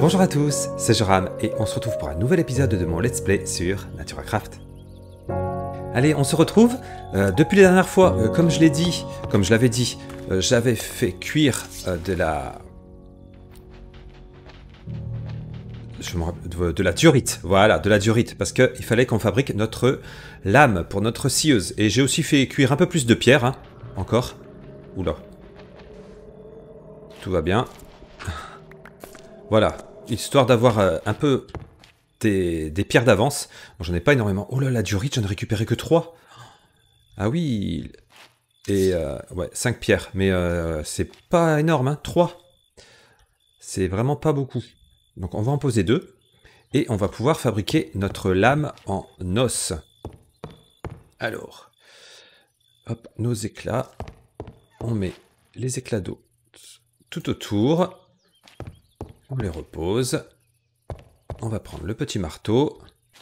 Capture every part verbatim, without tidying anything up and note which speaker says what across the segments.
Speaker 1: Bonjour à tous, c'est Joram et on se retrouve pour un nouvel épisode de mon let's play sur NaturaCraft. Allez, on se retrouve. Euh, depuis la dernière fois, euh, comme je l'ai dit, comme je l'avais dit, euh, j'avais fait cuire euh, de la... Je me rappelle, de, de la diorite, voilà, de la diorite, parce qu'il fallait qu'on fabrique notre lame pour notre scieuse. Et j'ai aussi fait cuire un peu plus de pierre, hein, encore. Oula. Tout va bien. Voilà, histoire d'avoir euh, un peu des, des pierres d'avance. Bon, j'en ai pas énormément. Oh là, la diorite, j'en ai récupéré que trois. Ah oui. Et euh, ouais, cinq pierres. Mais euh, c'est pas énorme, hein, trois. C'est vraiment pas beaucoup. Donc on va en poser deux. Et on va pouvoir fabriquer notre lame en os. Alors, hop, nos éclats. On met les éclats d'eau tout autour. On les repose. On va prendre le petit marteau.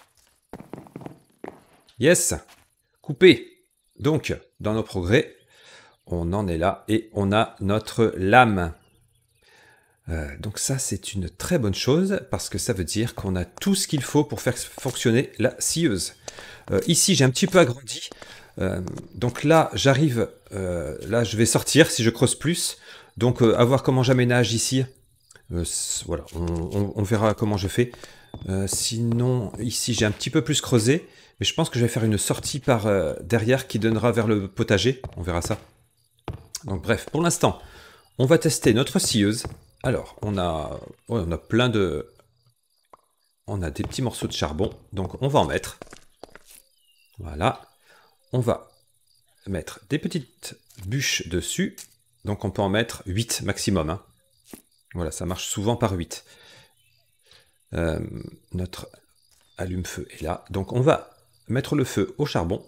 Speaker 1: Yes! Coupé! Donc, dans nos progrès, on en est là et on a notre lame. Euh, donc ça, c'est une très bonne chose parce que ça veut dire qu'on a tout ce qu'il faut pour faire fonctionner la scieuse. Euh, ici, j'ai un petit peu agrandi. Euh, donc là, j'arrive... Euh, là, je vais sortir si je creuse plus. Donc, euh, à voir comment j'aménage ici. Euh, voilà, on, on, on verra comment je fais. Euh, sinon, ici, j'ai un petit peu plus creusé. Mais je pense que je vais faire une sortie par euh, derrière qui donnera vers le potager. On verra ça. Donc bref, pour l'instant, on va tester notre scieuse. Alors, on a, ouais, on a plein de... On a des petits morceaux de charbon. Donc on va en mettre. Voilà. On va mettre des petites bûches dessus. Donc on peut en mettre huit maximum, hein. Voilà, ça marche souvent par huit. Euh, notre allume-feu est là. Donc on va mettre le feu au charbon.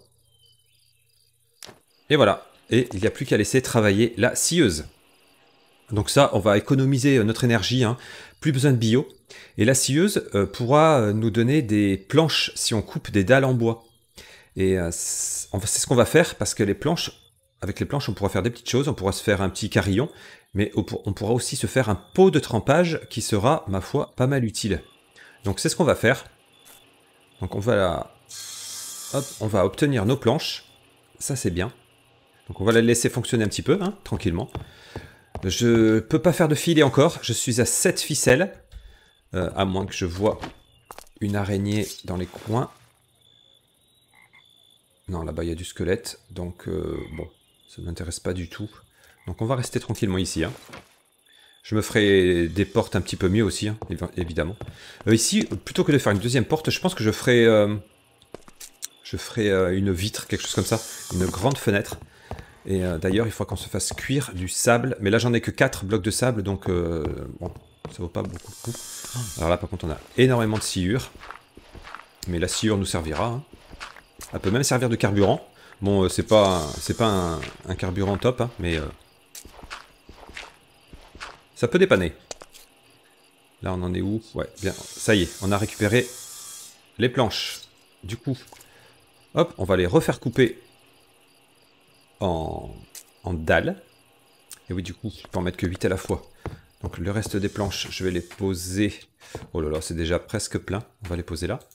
Speaker 1: Et voilà. Et il n'y a plus qu'à laisser travailler la scieuse. Donc ça, on va économiser notre énergie. Hein. Plus besoin de bio. Et la scieuse euh, pourra nous donner des planches si on coupe des dalles en bois. Et euh, c'est ce qu'on va faire parce que les planches, avec les planches, on pourra faire des petites choses. On pourra se faire un petit carillon. Mais on pourra aussi se faire un pot de trempage qui sera, ma foi, pas mal utile. Donc c'est ce qu'on va faire. Donc on va, la... Hop, on va obtenir nos planches. Ça c'est bien. Donc on va la laisser fonctionner un petit peu, hein, tranquillement. Je peux pas faire de filet encore. Je suis à sept ficelles. Euh, à moins que je vois une araignée dans les coins. Non, là-bas il y a du squelette. Donc euh, bon, ça ne m'intéresse pas du tout. Donc on va rester tranquillement ici. Hein. Je me ferai des portes un petit peu mieux aussi, hein, évidemment. Euh, ici, plutôt que de faire une deuxième porte, je pense que je ferai, euh, je ferai euh, une vitre, quelque chose comme ça. Une grande fenêtre. Et euh, d'ailleurs, il faudra qu'on se fasse cuire du sable. Mais là, j'en ai que quatre blocs de sable, donc euh, bon, ça vaut pas beaucoup le coup. Alors là, par contre, on a énormément de sciure. Mais la sciure nous servira. Hein. Elle peut même servir de carburant. Bon, euh, c'est pas, c'est pas un, un carburant top, hein, mais... Euh, ça peut dépanner. Là, on en est où? Ouais, bien. Ça y est, on a récupéré les planches. Du coup, hop, on va les refaire couper en, en dalles. Et oui, du coup, je peux en mettre que huit à la fois. Donc, le reste des planches, je vais les poser... Oh là là, c'est déjà presque plein. On va les poser là.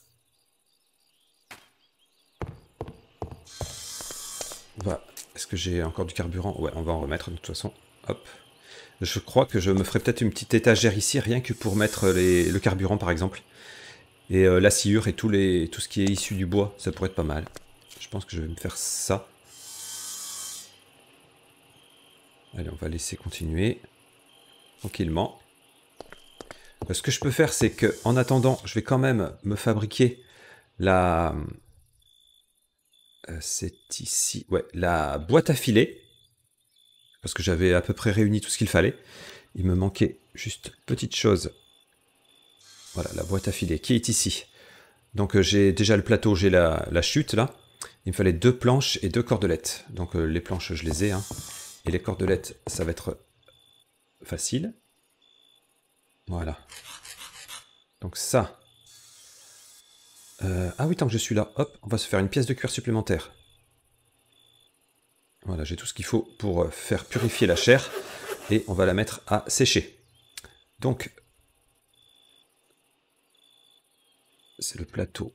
Speaker 1: Voilà. Est-ce que j'ai encore du carburant? Ouais, on va en remettre de toute façon. Hop. Je crois que je me ferai peut-être une petite étagère ici, rien que pour mettre les, le carburant par exemple. Et euh, la sciure et tout, les, tout ce qui est issu du bois, ça pourrait être pas mal. Je pense que je vais me faire ça. Allez, on va laisser continuer. Tranquillement. Euh, ce que je peux faire, c'est que en attendant, je vais quand même me fabriquer la... Euh, c'est ici. Ouais, la boîte à filets. Parce que j'avais à peu près réuni tout ce qu'il fallait. Il me manquait juste petite chose. Voilà, la boîte à filets qui est ici. Donc euh, j'ai déjà le plateau, j'ai la, la chute là. Il me fallait deux planches et deux cordelettes. Donc euh, les planches, je les ai. Hein. Et les cordelettes, ça va être facile. Voilà. Donc ça. Euh, ah oui, tant que je suis là, hop, on va se faire une pièce de cuir supplémentaire. Voilà, j'ai tout ce qu'il faut pour faire purifier la chair. Et on va la mettre à sécher. Donc, c'est le plateau.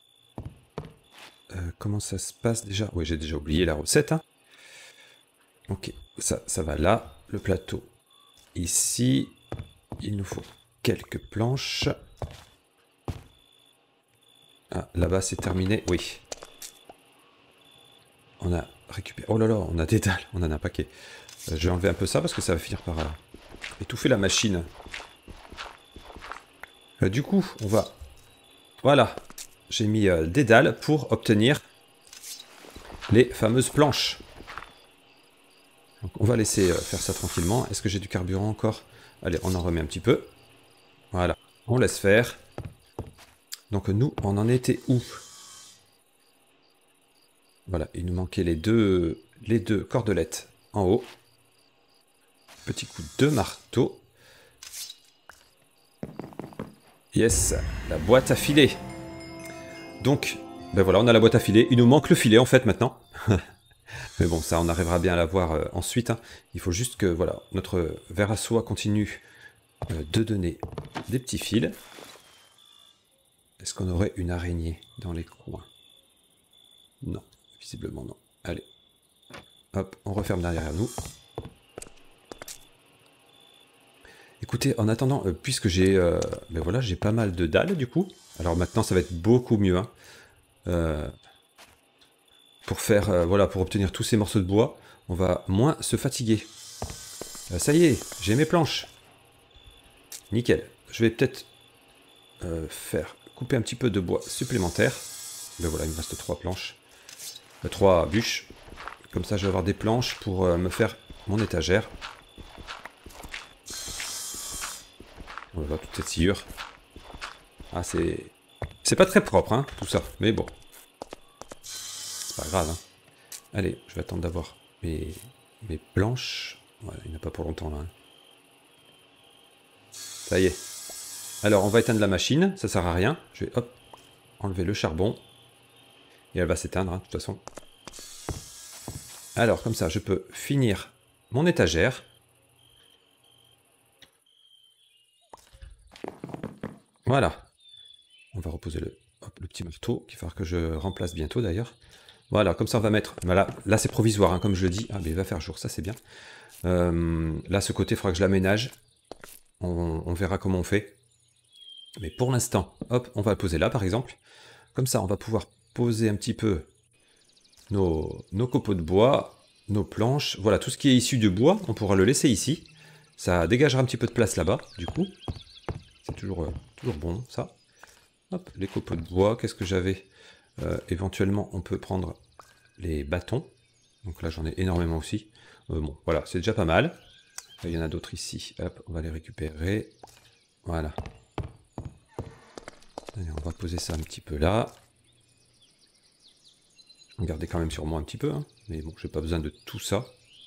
Speaker 1: Euh, comment ça se passe déjà? Oui, j'ai déjà oublié la recette. Hein. Ok, ça, ça va là. Le plateau ici. Il nous faut quelques planches. Ah, là-bas, c'est terminé. Oui. On a récupéré... Oh là là, on a des dalles. On en a un paquet. Euh, je vais enlever un peu ça parce que ça va finir par euh, étouffer la machine. Euh, du coup, on va... Voilà. J'ai mis euh, des dalles pour obtenir les fameuses planches. Donc, on va laisser euh, faire ça tranquillement. Est-ce que j'ai du carburant encore? Allez, on en remet un petit peu. Voilà. On laisse faire. Donc nous, on en était où? Voilà, il nous manquait les deux, les deux cordelettes en haut. Petit coup de marteau. Yes, la boîte à filet. Donc, ben voilà, on a la boîte à filet. Il nous manque le filet en fait maintenant. Mais bon, ça, on arrivera bien à la voir euh, ensuite. Hein. Il faut juste que voilà, notre verre à soie continue euh, de donner des petits fils. Est-ce qu'on aurait une araignée dans les coins? Non, visiblement non. Allez. Hop, on referme derrière nous. Écoutez, en attendant, euh, puisque j'ai euh, ben voilà, j'ai pas mal de dalles du coup. Alors maintenant, ça va être beaucoup mieux. Hein. Euh, pour faire, euh, voilà, pour obtenir tous ces morceaux de bois, on va moins se fatiguer. Euh, ça y est, j'ai mes planches. Nickel. Je vais peut-être euh, faire couper un petit peu de bois supplémentaire. Ben voilà, il me reste trois planches. Euh, trois bûches. Comme ça, je vais avoir des planches pour euh, me faire mon étagère. Voilà, toute cette sciure. Ah, c'est... C'est pas très propre, hein, tout ça. Mais bon. C'est pas grave, hein. Allez, je vais attendre d'avoir mes... mes planches. Voilà, il n'y en a pas pour longtemps, là. Hein. Ça y est. Alors, on va éteindre la machine. Ça sert à rien. Je vais, hop, enlever le charbon. Et elle va s'éteindre, hein, de toute façon. Alors, comme ça, je peux finir mon étagère. Voilà. On va reposer le, hop, le petit marteau, qu'il va falloir que je remplace bientôt d'ailleurs. Voilà, comme ça on va mettre... Voilà, là c'est provisoire, hein, comme je le dis. Ah, mais il va faire jour, ça c'est bien. Euh, là, ce côté, il faudra que je l'aménage. On, on verra comment on fait. Mais pour l'instant, hop, on va le poser là par exemple. Comme ça, on va pouvoir poser un petit peu nos, nos copeaux de bois, nos planches. Voilà, tout ce qui est issu de bois, on pourra le laisser ici. Ça dégagera un petit peu de place là-bas, du coup. C'est toujours, euh, toujours bon, ça. Hop, les copeaux de bois, qu'est-ce que j'avais euh, éventuellement, on peut prendre les bâtons. Donc là, j'en ai énormément aussi. Euh, bon, voilà, c'est déjà pas mal. Il y en a d'autres ici. Hop, on va les récupérer. Voilà. Allez, on va poser ça un petit peu là. Regardez quand même sur moi un petit peu. Hein. Mais bon, j'ai pas besoin de tout ça.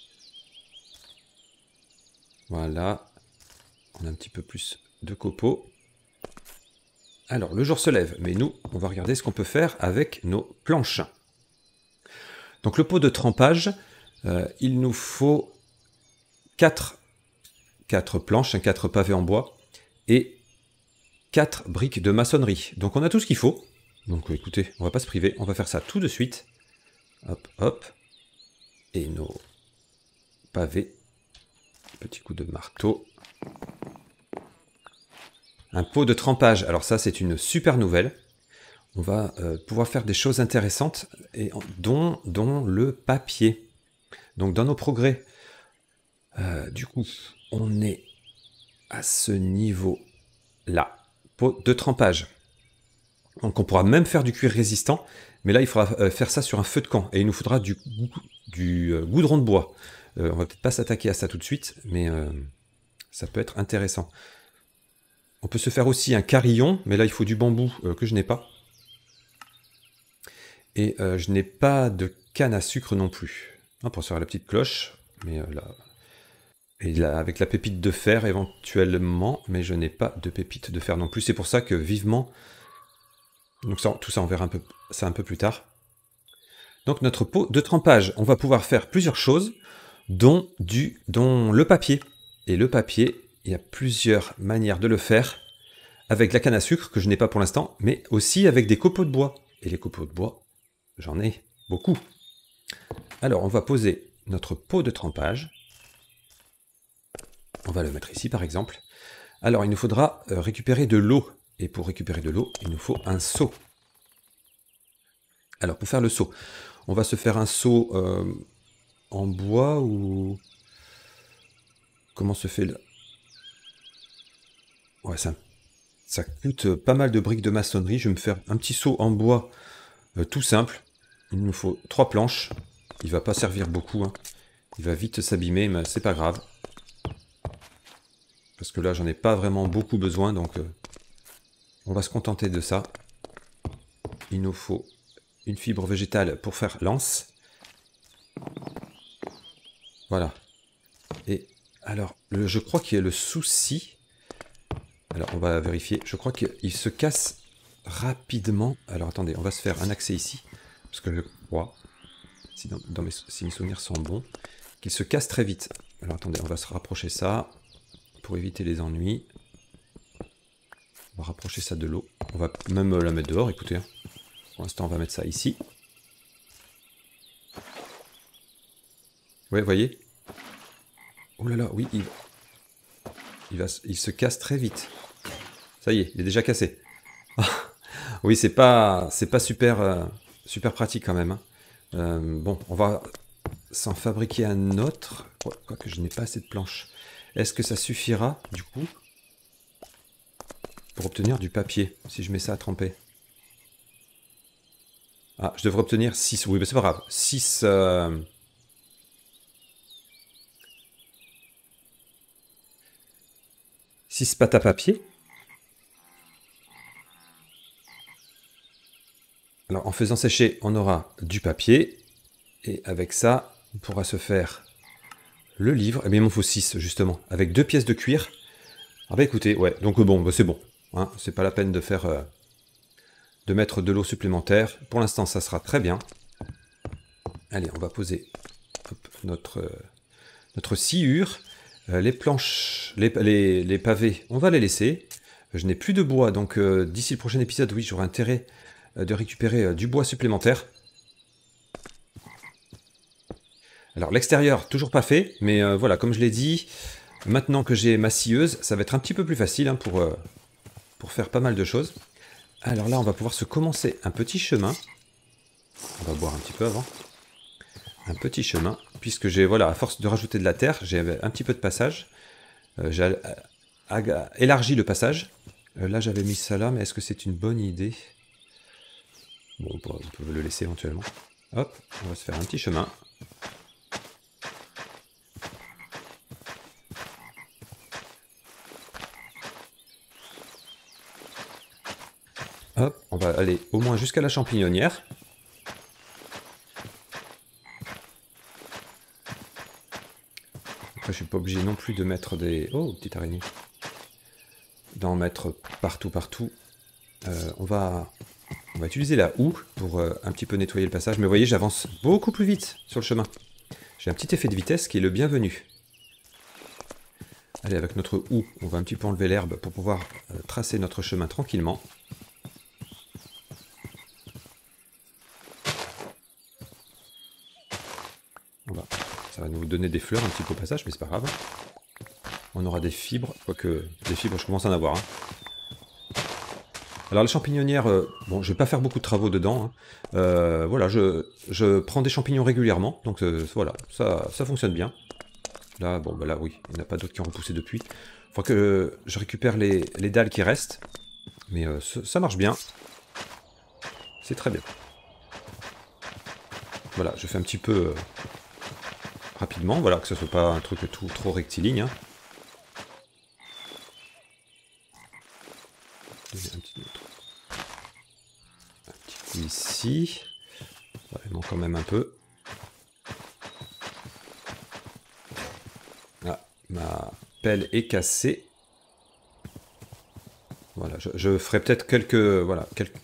Speaker 1: Voilà. On a un petit peu plus de copeaux. Alors, le jour se lève, mais nous, on va regarder ce qu'on peut faire avec nos planches. Donc, le pot de trempage, euh, il nous faut quatre, quatre planches, quatre pavés en bois et quatre briques de maçonnerie. Donc, on a tout ce qu'il faut. Donc, écoutez, on va pas se priver, on va faire ça tout de suite. Hop, hop. Et nos pavés. Petit coup de marteau. Un pot de trempage, alors ça c'est une super nouvelle. On va euh, pouvoir faire des choses intéressantes, et, dont, dont le papier. Donc dans nos progrès, euh, du coup, on est à ce niveau-là. Pot de trempage. Donc on pourra même faire du cuir résistant, mais là il faudra euh, faire ça sur un feu de camp, et il nous faudra du, du euh, goudron de bois. Euh, on va peut-être pas s'attaquer à ça tout de suite, mais euh, ça peut être intéressant. On peut se faire aussi un carillon, mais là il faut du bambou euh, que je n'ai pas. Et euh, je n'ai pas de canne à sucre non plus. On pourrait se faire la petite cloche, mais euh, là... Et là, avec la pépite de fer éventuellement, mais je n'ai pas de pépite de fer non plus. C'est pour ça que vivement... Donc ça, tout ça on verra un peu, ça un peu plus tard. Donc notre pot de trempage, on va pouvoir faire plusieurs choses, dont, du, dont le papier. Et le papier... Il y a plusieurs manières de le faire. avec la canne à sucre que je n'ai pas pour l'instant, mais aussi avec des copeaux de bois. Et les copeaux de bois, j'en ai beaucoup. Alors, on va poser notre pot de trempage. On va le mettre ici, par exemple. Alors, il nous faudra euh, récupérer de l'eau. Et pour récupérer de l'eau, il nous faut un seau. Alors, pour faire le seau, on va se faire un seau euh, en bois ou... Comment se fait le... Ouais, ça, ça coûte pas mal de briques de maçonnerie. Je vais me faire un petit seau en bois euh, tout simple. Il nous faut trois planches. Il va pas servir beaucoup. Hein. Il va vite s'abîmer, mais c'est pas grave. Parce que là, j'en ai pas vraiment beaucoup besoin, donc euh, on va se contenter de ça. Il nous faut une fibre végétale pour faire l'anse. Voilà. Et alors, le, je crois qu'il y a le souci. Alors, on va vérifier. Je crois qu'il se casse rapidement. Alors, attendez, on va se faire un accès ici. Parce que je crois, si, dans, dans mes, si mes souvenirs sont bons, qu'il se casse très vite. Alors, attendez, on va se rapprocher ça. Pour éviter les ennuis. On va rapprocher ça de l'eau. On va même la mettre dehors, écoutez. Pour l'instant, on va mettre ça ici. Ouais, vous voyez? Oh là là, oui, il... Il, va... il se casse très vite. Ça y est, il est déjà cassé. Oui, c'est pas, c'est pas super, euh, super pratique quand même. Hein. Euh, bon, on va s'en fabriquer un autre. Quoique je n'ai pas assez de planches. Est-ce que ça suffira, du coup, pour obtenir du papier, si je mets ça à tremper? Ah, je devrais obtenir six. Oui, mais c'est pas grave. six... Euh... six pâtes à papier. Alors, en faisant sécher, on aura du papier. Et avec ça, on pourra se faire le livre. Eh bien, il m'en faut six, justement. Avec deux pièces de cuir. Ah bah écoutez, ouais. Donc bon, bah, c'est bon. Hein, c'est pas la peine de faire... Euh, de mettre de l'eau supplémentaire. Pour l'instant, ça sera très bien. Allez, on va poser hop, notre, euh, notre sciure. Euh, les planches, les, les, les pavés, on va les laisser. Je n'ai plus de bois, donc euh, d'ici le prochain épisode, oui, j'aurai intérêt euh, de récupérer euh, du bois supplémentaire. Alors l'extérieur, toujours pas fait, mais euh, voilà, comme je l'ai dit, maintenant que j'ai ma scieuse, ça va être un petit peu plus facile hein, pour, euh, pour faire pas mal de choses. Alors là, on va pouvoir se commencer un petit chemin. On va boire un petit peu avant. Un petit chemin, puisque j'ai, voilà, à force de rajouter de la terre, j'ai un petit peu de passage. Euh, j'ai élargi le passage. Euh, là, j'avais mis ça là, mais est-ce que c'est une bonne idée? Bon, on peut, on peut le laisser éventuellement. Hop, on va se faire un petit chemin. Hop, on va aller au moins jusqu'à la champignonnière. Après, je suis pas obligé non plus de mettre des... Oh, petite araignée. D'en mettre partout, partout. Euh, on va... On va utiliser la houe pour euh, un petit peu nettoyer le passage. Mais vous voyez, j'avance beaucoup plus vite sur le chemin. J'ai un petit effet de vitesse qui est le bienvenu. Allez, avec notre houe, on va un petit peu enlever l'herbe pour pouvoir euh, tracer notre chemin tranquillement. On va... Ça va nous donner des fleurs un petit peu au passage, mais c'est pas grave. On aura des fibres, quoique des fibres, je commence à en avoir. Hein. Alors la champignonnière, euh, bon, je vais pas faire beaucoup de travaux dedans. Hein. Euh, voilà, je, je prends des champignons régulièrement, donc euh, voilà, ça, ça fonctionne bien. Là, bon, bah là, oui, il n'y en a pas d'autres qui ont repoussé depuis. Il faut que je récupère les, les dalles qui restent, mais euh, ça marche bien. C'est très bien. Voilà, je fais un petit peu euh, rapidement, voilà, que ce soit pas un truc tout trop rectiligne. Hein. Un petit, un petit coup ici. Ouais, il manque quand même un peu. Ah, ma pelle est cassée. Voilà, je, je ferai peut-être quelques... Voilà, quelques...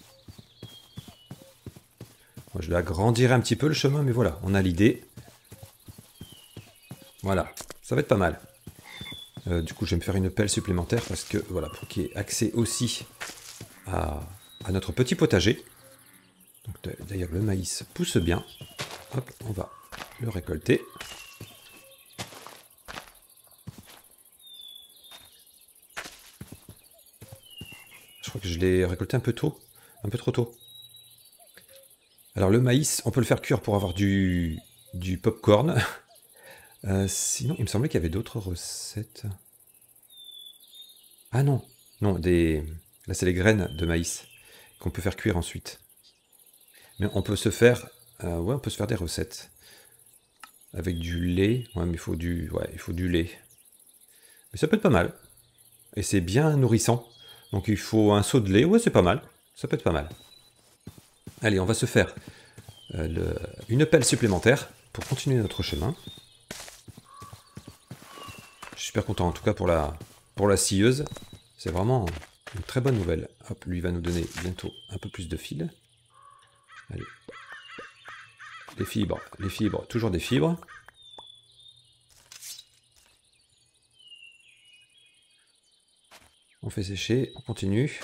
Speaker 1: Moi, je l'agrandirai un petit peu le chemin, mais voilà, on a l'idée. Voilà, ça va être pas mal. Euh, du coup, je vais me faire une pelle supplémentaire parce que, voilà, pour qu'il y ait accès aussi à, à notre petit potager. Donc, d'ailleurs, le maïs pousse bien. Hop, on va le récolter. Je crois que je l'ai récolté un peu tôt, un peu trop tôt. Alors, le maïs, on peut le faire cuire pour avoir du, du popcorn. Euh, sinon, il me semblait qu'il y avait d'autres recettes. Ah non, non, des... là c'est les graines de maïs qu'on peut faire cuire ensuite. Mais on peut se faire, euh, ouais, on peut se faire des recettes avec du lait. Ouais, mais il faut du, ouais, il faut du lait. Mais ça peut être pas mal. Et c'est bien nourrissant. Donc il faut un seau de lait. Ouais, c'est pas mal. Ça peut être pas mal. Allez, on va se faire euh, le... une pelle supplémentaire pour continuer notre chemin. Je suis super content en tout cas pour la, pour la scieuse. C'est vraiment une très bonne nouvelle. Hop, lui va nous donner bientôt un peu plus de fil. Allez. Les fibres, les fibres, toujours des fibres. On fait sécher, on continue.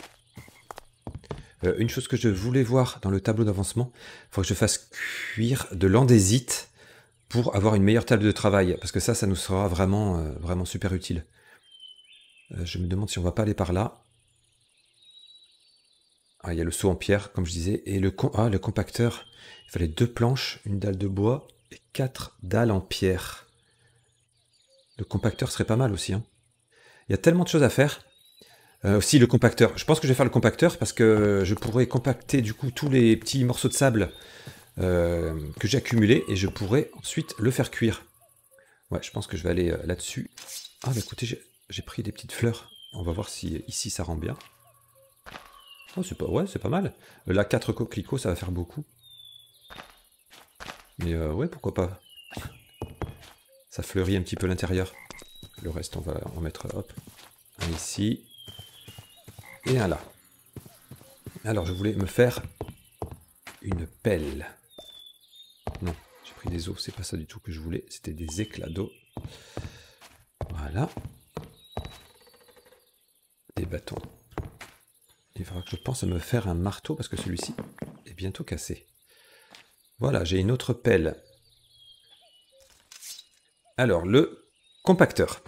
Speaker 1: Euh, une chose que je voulais voir dans le tableau d'avancement, il faut que je fasse cuire de l'andésite pour avoir une meilleure table de travail. Parce que ça, ça nous sera vraiment, euh, vraiment super utile. Euh, je me demande si on va pas aller par là. Ah, il y a le seau en pierre, comme je disais. Et le, com ah, le compacteur, il fallait deux planches, une dalle de bois et quatre dalles en pierre. Le compacteur serait pas mal aussi. Hein. Il y a tellement de choses à faire. Euh, aussi le compacteur. Je pense que je vais faire le compacteur parce que je pourrais compacter du coup tous les petits morceaux de sable euh, que j'ai accumulés et je pourrais ensuite le faire cuire. Ouais, je pense que je vais aller euh, là-dessus. Ah bah écoutez, j'ai pris des petites fleurs. On va voir si ici ça rend bien. Oh, c'est pas, ouais, c'est pas mal. Euh, là, quatre coquelicots, ça va faire beaucoup. Mais euh, ouais, pourquoi pas. Ça fleurit un petit peu l'intérieur. Le reste, on va en mettre, hop, un ici. Et un là. Alors, je voulais me faire une pelle. Non, j'ai pris des os, c'est pas ça du tout que je voulais. C'était des éclats d'eau. Voilà. Des bâtons. Il faudra que je pense à me faire un marteau parce que celui-ci est bientôt cassé. Voilà, j'ai une autre pelle. Alors, le compacteur.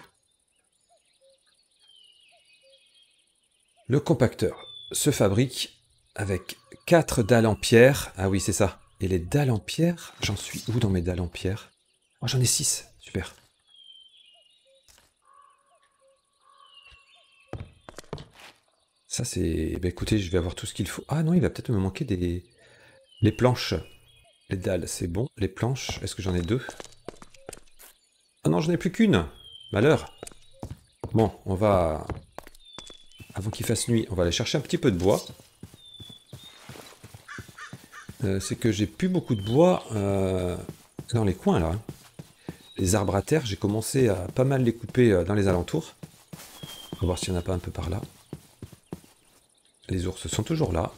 Speaker 1: Le compacteur se fabrique avec quatre dalles en pierre. Ah oui, c'est ça. Et les dalles en pierre, j'en suis où dans mes dalles en pierre? Oh, j'en ai six. Super. Ça, c'est... Bah, écoutez, je vais avoir tout ce qu'il faut. Ah non, il va peut-être me manquer des... Les planches. Les dalles, c'est bon. Les planches, est-ce que j'en ai deux? Ah non, j'en ai plus qu'une. Malheur. Bon, on va... Avant qu'il fasse nuit, on va aller chercher un petit peu de bois. Euh, c'est que j'ai plus beaucoup de bois euh, dans les coins, là. Les arbres à terre, j'ai commencé à pas mal les couper euh, dans les alentours. On va voir s'il n'y en a pas un peu par là. Les ours sont toujours là.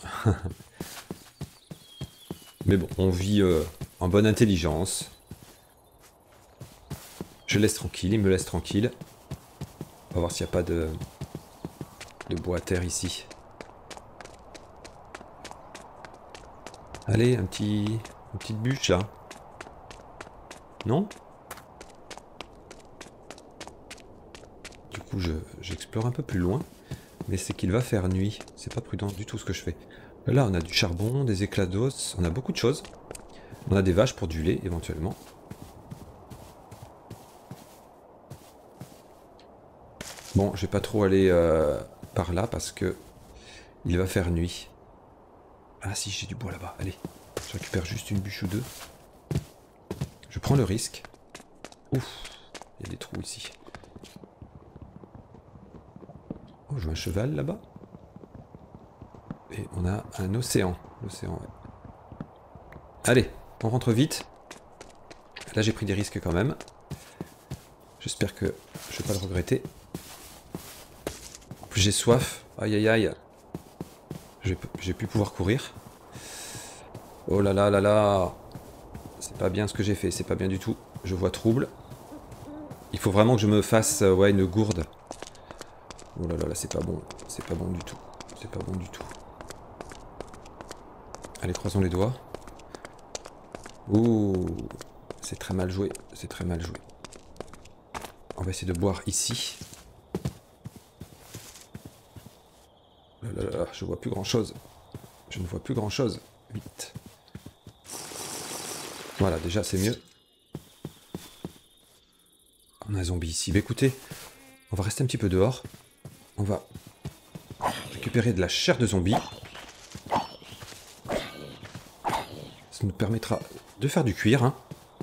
Speaker 1: Mais bon, on vit euh, en bonne intelligence. Je laisse tranquille, il me laisse tranquille. On va voir s'il n'y a pas de, de bois à terre ici. Allez, un petit, une petite bûche là. Non? Du coup, je, j'explore un peu plus loin. Mais c'est qu'il va faire nuit. C'est pas prudent du tout ce que je fais. Là, on a du charbon, des éclats d'os, on a beaucoup de choses. On a des vaches pour du lait, éventuellement. Bon, je vais pas trop aller euh, par là parce que il va faire nuit. Ah si, j'ai du bois là-bas. Allez, je récupère juste une bûche ou deux. Je prends le risque. Ouf, il y a des trous ici. Oh, je vois un cheval là-bas. Et on a un océan. L'océan, ouais. Allez, on rentre vite. Là, j'ai pris des risques quand même. J'espère que je vais pas le regretter. En plus, j'ai soif. Aïe, aïe, aïe. J'ai pu pouvoir courir. Oh là là là là. C'est pas bien ce que j'ai fait. C'est pas bien du tout. Je vois trouble. Il faut vraiment que je me fasse euh, ouais, une gourde. Oh là là, là c'est pas bon. C'est pas bon du tout. C'est pas bon du tout. Allez, croisons les doigts. Ouh, c'est très mal joué. C'est très mal joué. On va essayer de boire ici. Oh là là là, je vois plus grand chose. Je ne vois plus grand chose. Vite. Voilà, déjà c'est mieux. On a un zombie ici. Bah écoutez, on va rester un petit peu dehors. On va récupérer de la chair de zombie. Ça nous permettra de faire du cuir. Hein.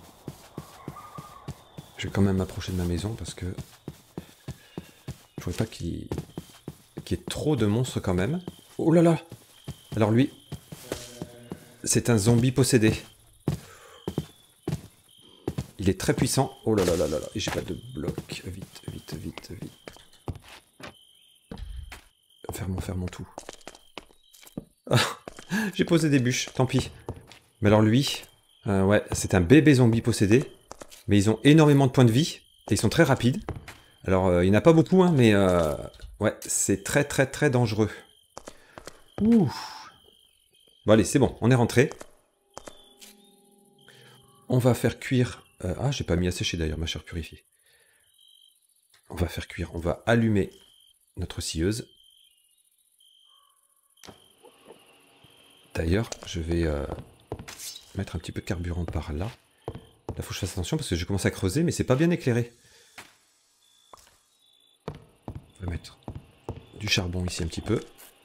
Speaker 1: Je vais quand même m'approcher de ma maison parce que je ne voudrais pas qu'il qu'il y ait trop de monstres quand même. Oh là là! Alors lui, c'est un zombie possédé. Il est très puissant. Oh là là là là là. Et j'ai pas de bloc. Vite, vite, vite, vite. Fermons, fermons tout. Ah, j'ai posé des bûches, tant pis. Mais alors lui, euh, ouais, c'est un bébé zombie possédé. Mais ils ont énormément de points de vie. Et ils sont très rapides. Alors, euh, il n'y en a pas beaucoup, hein, mais euh, ouais, c'est très très très dangereux. Ouh. Bon allez, c'est bon, on est rentré. On va faire cuire... Euh, ah, j'ai pas mis à sécher d'ailleurs ma chair purifiée. On va faire cuire, on va allumer notre scieuse. D'ailleurs, je vais euh, mettre un petit peu de carburant par là. Là, faut que je fasse attention parce que je commence à creuser, mais c'est pas bien éclairé. On va mettre du charbon ici un petit peu.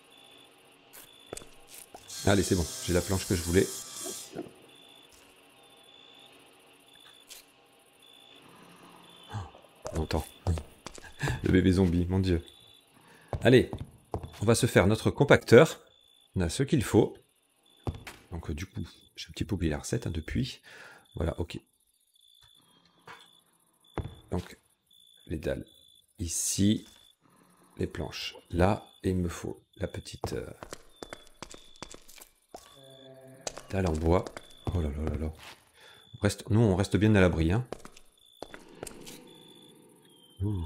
Speaker 1: Allez, c'est bon, j'ai la planche que je voulais. On entend. Le bébé zombie, mon dieu. Allez, on va se faire notre compacteur. On a ce qu'il faut. Donc euh, du coup, j'ai un petit peu oublié la recette hein, depuis. Voilà, ok. Donc, les dalles ici. Les planches là. Et il me faut la petite euh, dalle en bois. Oh là là là là. On reste, nous, on reste bien à l'abri. Hein. Ouh.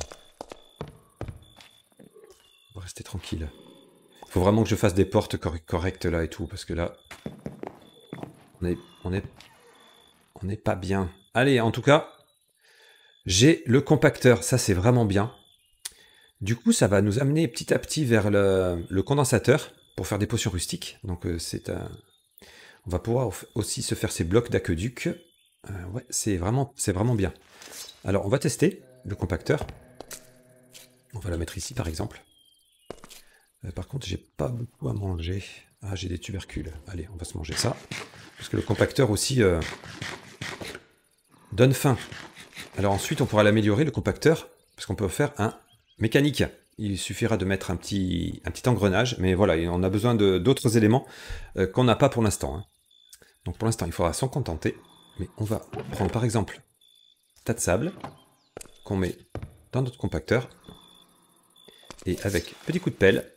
Speaker 1: On va rester tranquille. Il faut vraiment que je fasse des portes cor correctes là et tout. Parce que là, on est, on est, on n'est pas bien. Allez, en tout cas, j'ai le compacteur. Ça, c'est vraiment bien. Du coup, ça va nous amener petit à petit vers le, le condensateur pour faire des potions rustiques. Donc, euh, c'est un... on va pouvoir aussi se faire ces blocs d'aqueduc. Euh, ouais, c'est vraiment, c'est vraiment bien. Alors, on va tester le compacteur. On va la mettre ici, par exemple. Euh, par contre, j'ai pas beaucoup à manger. Ah, j'ai des tubercules. Allez, on va se manger ça. Parce que le compacteur aussi euh, donne faim. Alors ensuite, on pourra l'améliorer, le compacteur, parce qu'on peut faire un mécanique. Il suffira de mettre un petit, un petit engrenage, mais voilà, on a besoin d'autres éléments euh, qu'on n'a pas pour l'instant. Hein. Donc pour l'instant, il faudra s'en contenter. Mais on va prendre par exemple un tas de sable qu'on met dans notre compacteur. Et avec petit coup de pelle,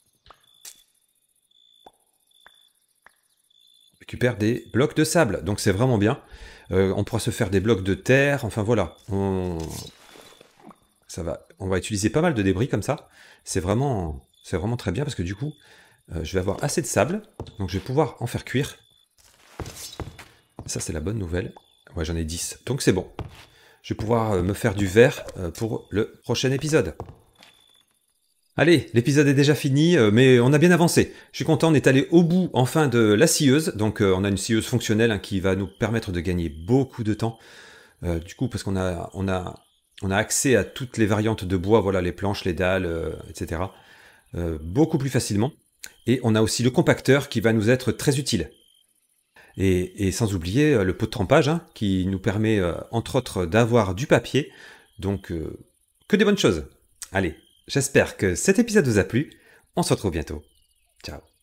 Speaker 1: on récupère des blocs de sable. Donc c'est vraiment bien. Euh, on pourra se faire des blocs de terre. Enfin voilà. On... Ça va, on va utiliser pas mal de débris comme ça. C'est vraiment, c'est vraiment très bien parce que du coup, euh, je vais avoir assez de sable. Donc je vais pouvoir en faire cuire. Ça, c'est la bonne nouvelle. Ouais, j'en ai dix. Donc c'est bon. Je vais pouvoir euh, me faire du verre euh, pour le prochain épisode. Allez, l'épisode est déjà fini, euh, mais on a bien avancé. Je suis content, on est allé au bout enfin de la scieuse. Donc euh, on a une scieuse fonctionnelle hein, qui va nous permettre de gagner beaucoup de temps. Euh, du coup, parce qu'on a, on a, on a accès à toutes les variantes de bois, voilà, les planches, les dalles, euh, et cetera. Euh, beaucoup plus facilement. Et on a aussi le compacteur qui va nous être très utile. Et, et sans oublier euh, le pot de trempage hein, qui nous permet, euh, entre autres, d'avoir du papier. Donc, euh, que des bonnes choses. Allez, j'espère que cet épisode vous a plu. On se retrouve bientôt. Ciao.